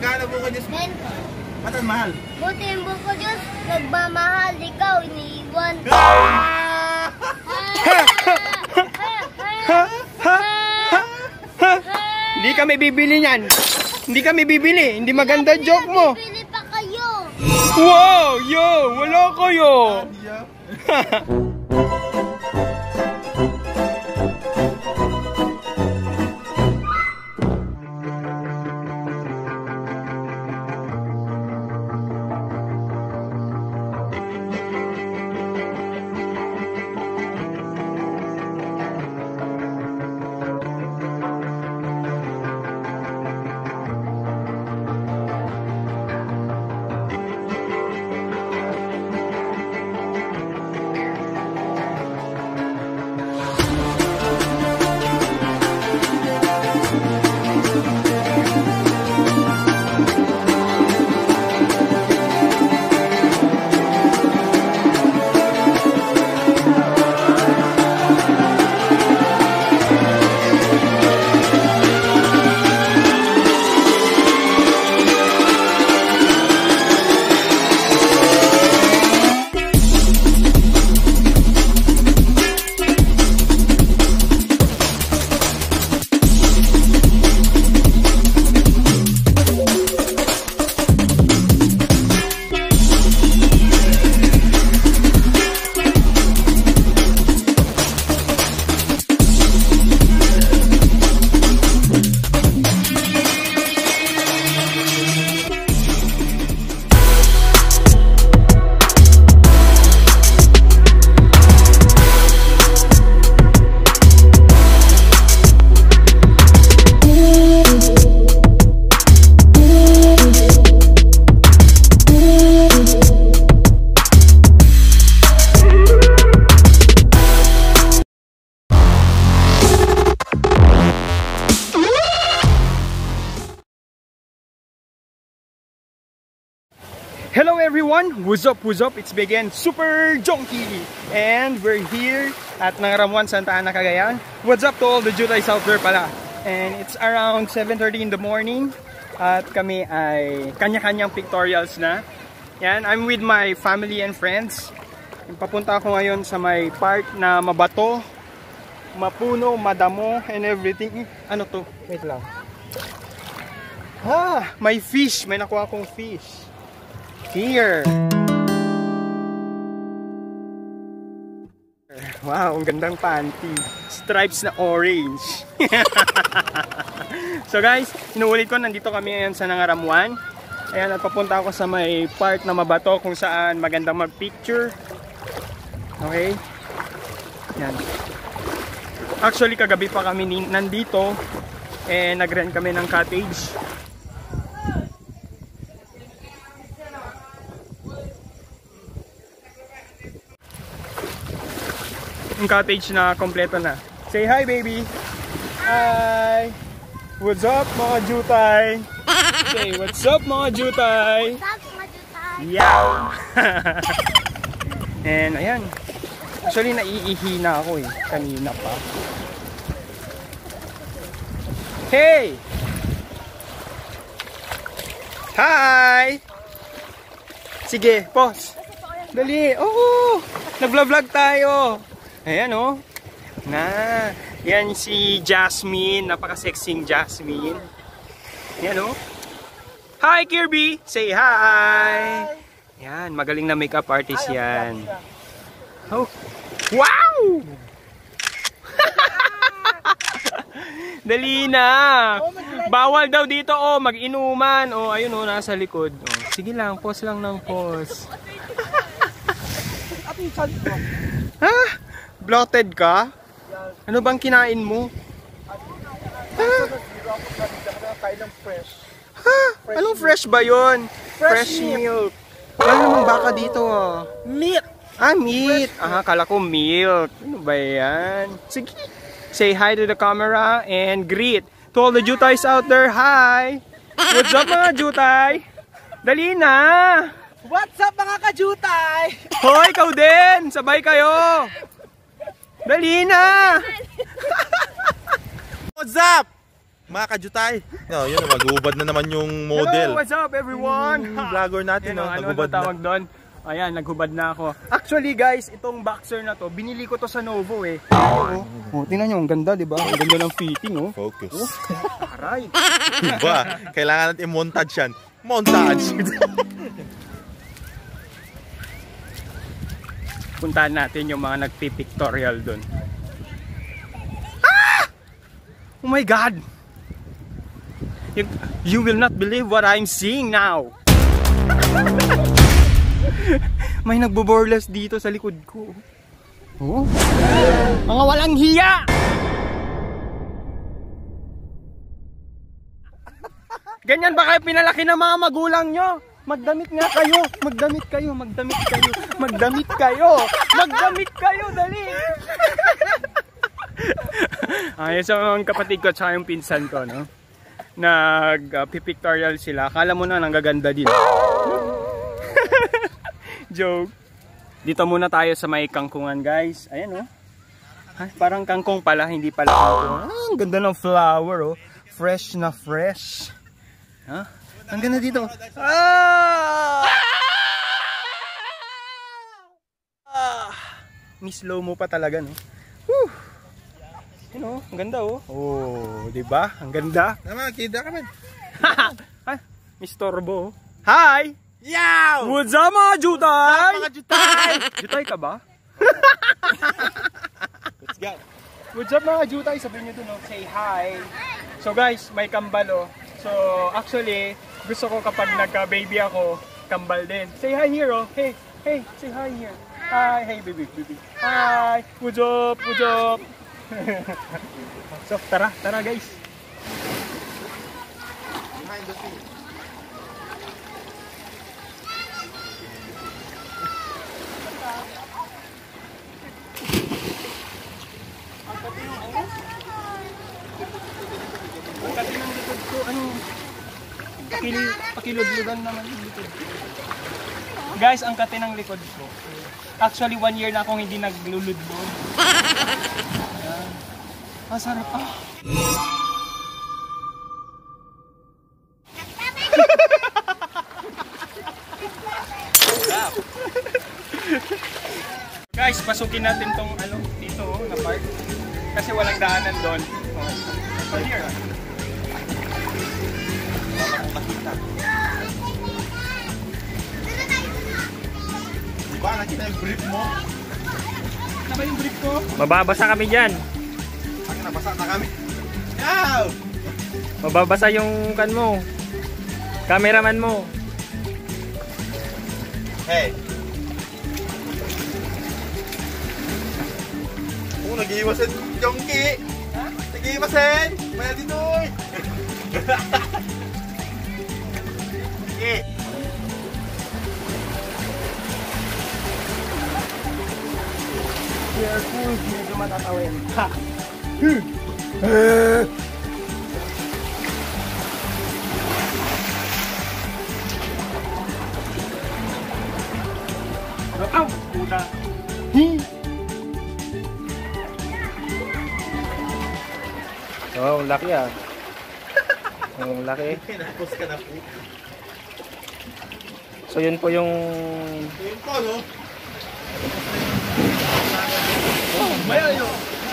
Magkano buko Diyos? 20. At ang mahal? Buti yung buko Diyos, nagmamahal, ikaw iniiwan. Hindi kami bibili niyan. Hindi kami bibili. Hindi maganda joke mo. Bibili pa kayo. Wow! Yo! Wala kayo! Hello everyone! What's up? What's up? It's me again, Super Jonky! And we're here at Nangaramoan White Sand Beach, Cagayan. What's up to all the Jutais out there pala? And it's around 7:30 in the morning. At kami ay kanya-kanyang pictorials na. Yan, I'm with my family and friends. Papunta ako ngayon sa may part na mabato, mapuno, madamo, and everything. Ano to? Wait lang. Ah! May fish! May nakuha akong fish. Here. Wow, ang gandang panty. Stripes na orange. So guys, inuulit ko, nandito kami ngayon sa Nangaramoan. Ayan, at papunta ako sa may part na mabato kung saan magandang mag-picture. Okay? Yan. Actually, kagabi pa kami nandito. Eh, nag-rent kami ng cottage. Yung cottage na kompleto na. Say hi, baby! Hi! What's up, mga jutay? Say, what's up, mga jutay? What's up, mga jutay? Yeah! And ayan. Actually, naiihi na ako eh. Kanina pa. Hey! Hi! Sige, pause. Dali. Oh! Nag-vlog tayo. Ayan oh. Na. Yan si Jasmine. Napaka-sexing Jasmine. Ayan oh. Hi Kirby! Say hi! Yan. Magaling na makeup artist yan. Oh. Wow! Dali na. Bawal daw dito oh. Mag-inuman. Oh, ayun oh. Nasa likod. Oh. Sige lang. Pause lang ng pause. Ha? Bloated ka? Ano bang kinain mo? Ha? Ha? Anong fresh ba yun? Fresh milk. Wala namang baka dito ah. Meat! Ah, meat. Ah, kala ko milk. Ano ba yan? Sige. Say hi to the camera and greet. To all the Jutais out there, hi! What's up mga Jutay? Dali na! What's up mga ka-Jutay? Hoy, ikaw din! Sabay kayo! Dali na! What's up? Mga kajutay. No, yun, mag-uubad na naman yung model. Hello, what's up everyone? Vlogger natin, no? Ano Nag-ubad na. tawag doon? Ayan, naghubad na ako. Actually guys, itong boxer na to, binili ko to sa Novo eh. Oh, tingnan nyo, ang ganda, di ba? Ang ganda ng fitting, oh. Focus. Aray. Diba? Kailangan natin i-montage yan. Montage! Puntahan natin yung mga nagpipictorial doon. Ah! Oh my God! You will not believe what I'm seeing now. May nagbo-boreless dito sa likod ko. Oh. Mga walang hiya! Ganyan ba kayo pinalaki ng mga magulang nyo? Magdamit nga kayo! Magdamit kayo! Magdamit kayo! Magdamit kayo! Magdamit kayo! Dali! Ayun sa mga kapatid ko at yung pinsan ko, no? Nag-pictorial sila. Akala mo na nanggaganda din. Joke. Dito muna tayo sa may kangkungan, guys. Ayan, oh. Ay, parang kangkong pala, hindi pala kangkong. Ah, ang ganda ng flower, oh. Fresh na fresh. Ha? Ang ganda dito. Ah! Ni-slow mo pa talaga, no? Whew! Yun, oh. Ang ganda, oh. Oh, diba? Ang ganda. Naman, kida ka man. Ay, mistorbo, oh. Hi! Yow! What's up mga jutay? Mga jutay! Jutay ka ba? Let's go. What's up mga jutay? Sabihin nyo dun, oh, say hi. So guys, may kambal, oh. So actually, gusto ko kapag nagka-baby ako, kambal din. Say hi here, oh. Hey, hey, say hi here. Hi, hey baby, baby. Hi, what's up, what's up? So tara, tara guys. Behind the scene. Ang kati ng likod ko, ano? Pakilod-ludan naman yung likod ko. Guys, ang kati ng likod ko. Actually, 1 year na akong hindi nagluludlod. Ayan. Ah, sarap ah. Guys, pasukin natin tong ano, dito na park. Kasi walang daanan doon. So here. Diba, nakita yung brief mo? Ano ba yung brief ko? Mababasa kami dyan. Ang nabasa na kami. Yow! Mababasa yung kan mo. Cameraman mo. Hey! Oh, nag-iiwasan Jongky! Ha? Nag-iiwasan! Maya dito eh! Sige! Careful, medyo matatawin. Ha! Aw! Puta! Oh, ang laki ah. Ang laki. Pinapos ka na po. So yun po yung Yun po, no? Oh, mayo!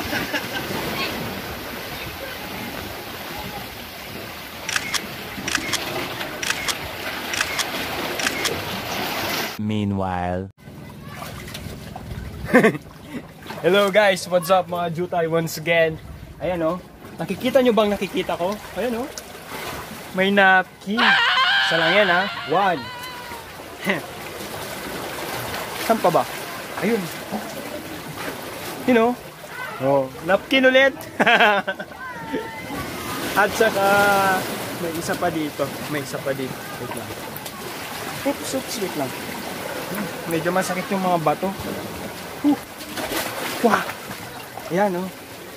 Meanwhile. Hello guys, what's up mga jutay once again. Ayan oh, nakikita nyo bang nakikita ko? Ayan oh, may napkin. Isa lang yan ha, 1. Saan pa ba? Ayun. You know, oh, napkin ulit. At saka may isa pa dito. May isa pa dito. Wait lang. Oops, wait lang. Medyo masakit yung mga bato. Wow! Ayan, oh.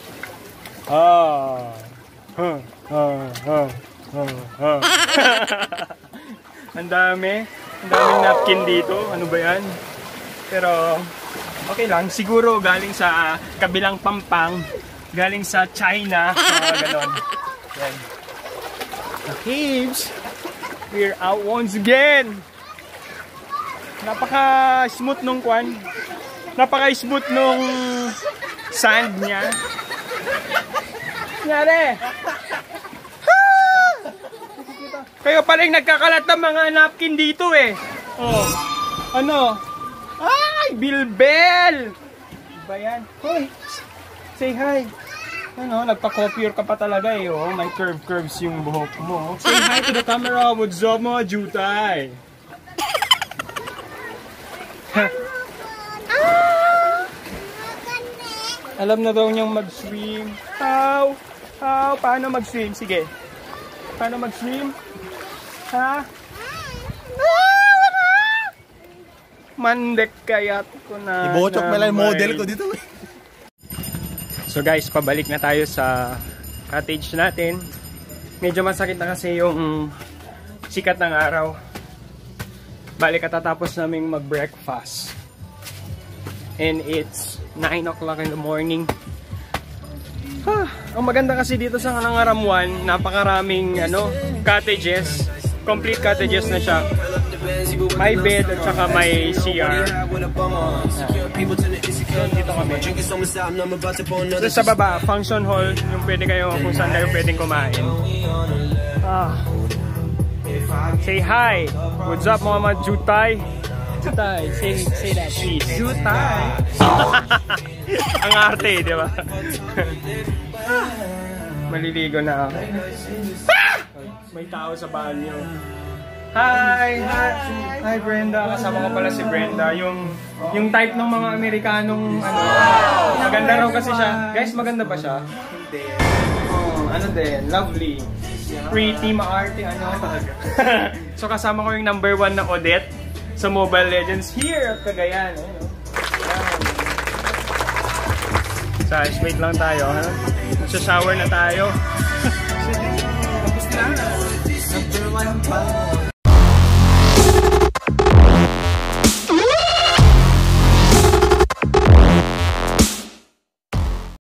Ang dami. Ang daming napkin dito. Ano ba yan? Pero, okay lang. Siguro galing sa kabilang pampang. Galing sa China. Ganon. Yan. Caves, we're out once again. Napaka-smooth nung kwan. Napaka-smooth nung sand niya. Nangyari. Kayo pala yung nagkakalat ng mga napkin dito eh. Oh. Ano? Ay, Bilbel! Ba yan? Hoy, say hi. Ano, nagpa-copier ka pa talaga eh. Oh, may curves yung buhok mo. Say hi to the camera. What's up mga jutay? Alam na daw niyang mag-swim. How? Paano mag-swim? Sige. Paano mag-swim? Ha? Mandek kayat ko na. Ibochok na lang model ko dito. So guys, pabalik na tayo sa cottage natin. Medyo masakit na kasi yung sikat ng araw. Balik katatapos naming mag-breakfast. And it's 9 o'clock in the morning. Ang maganda kasi dito sa Nangaramoan, napakaraming cottages. Complete cottages na siya. May bed at saka may CR. Dito kami. So sa baba, function hall, yung pwede kayo kung saan kayo pwedeng kumain. Say hi! What's up mga jutay? Jutay, say that please. Jutay! Ang arte, di ba? Maliligo na ako. May tao sa banyo. Hi! Hi Brenda! Kasama ko pala si Brenda. Yung type ng mga Amerikanong maganda raw kasi siya. Guys, maganda ba siya? Hindi. Ano din? Lovely. Pretty, maarte, talaga. So kasama ko yung number 1 na Odette sa Mobile Legends here at Cagayan. So, wait lang tayo. Magsha-shower na tayo. Tapos na. Number 1 pa.